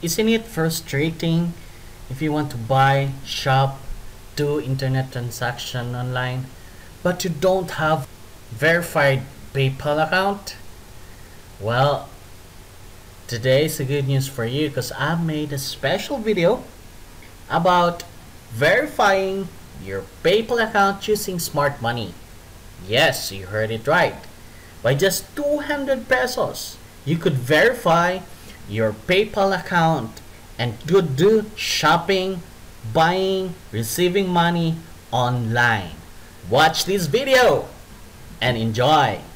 Isn't it frustrating if you want to buy, shop, do internet transaction online, but you don't have verified PayPal account? Well, today is a good news for you because I made a special video about verifying your PayPal account using Smartmoney. Yes, you heard it right. By just 200 pesos, you could verify your PayPal account and could do shopping, buying, receiving money online. Watch this video and enjoy!